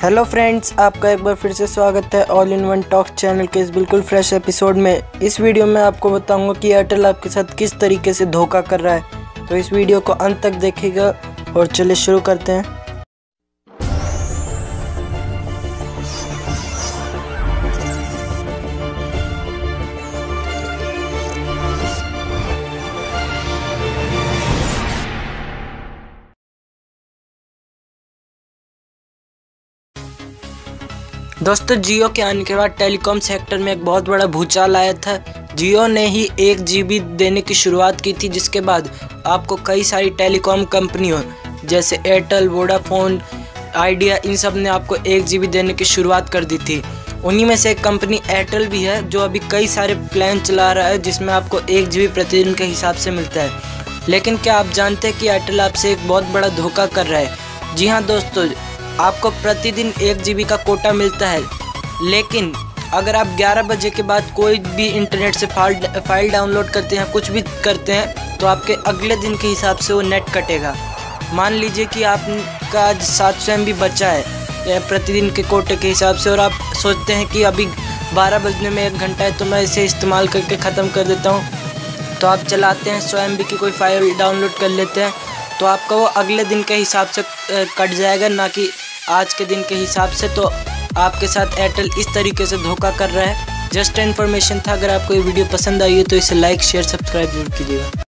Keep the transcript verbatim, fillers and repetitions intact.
Hello friends, आपका एक बार फिर से स्वागत है all in one talk channel के इस बिल्कुल फ्रेश एपिसोड में। इस वीडियो में आपको बताऊंगा कि एयरटेल आपके साथ किस तरीके से धोखा कर रहा है, तो इस वीडियो को अंत तक देखिएगा और चलिए शुरू करते हैं। दोस्तों, जियो के आने के बाद टेलीकॉम सेक्टर में एक बहुत बड़ा भूचाल आया था। जियो ने ही एक जीबी देने की शुरुआत की थी, जिसके बाद आपको कई सारी टेलीकॉम कंपनियों जैसे एयरटेल, वोडाफोन, आइडिया, इन सब ने आपको एक जीबी देने की शुरुआत कर दी थी। उन्हीं में से एक कंपनी एयरटेल भी है, जो अभी कई सारे प्लान चला रहा है जिसमें आपको एक जीबी प्रतिदिन के हिसाब से मिलता है। लेकिन क्या आप जानते हैं कि एयरटेल आपसे एक बहुत बड़ा धोखा कर रहा है? जी हाँ दोस्तों, आपको प्रतिदिन एक जीबी का कोटा मिलता है, लेकिन अगर आप ग्यारह बजे के बाद कोई भी इंटरनेट से फाइल फाइल डाउनलोड करते हैं, कुछ भी करते हैं, तो आपके अगले दिन के हिसाब से वो नेट कटेगा। मान लीजिए कि आपका आज सात सौ एम बी बचा है प्रतिदिन के कोटे के हिसाब से, और आप सोचते हैं कि अभी बारह बजने में एक घंटा है तो मैं इसे इस्तेमाल करके ख़त्म कर देता हूँ। तो आप चलाते हैं, सौ एम बी की कोई फाइल डाउनलोड कर लेते हैं, तो आपका वो अगले दिन के हिसाब से कट जाएगा, ना कि आज के दिन के हिसाब से। तो आपके साथ एयरटेल इस तरीके से धोखा कर रहा है। जस्ट इन्फॉर्मेशन था। अगर आपको ये वीडियो पसंद आई है तो इसे लाइक, शेयर, सब्सक्राइब जरूर कीजिएगा।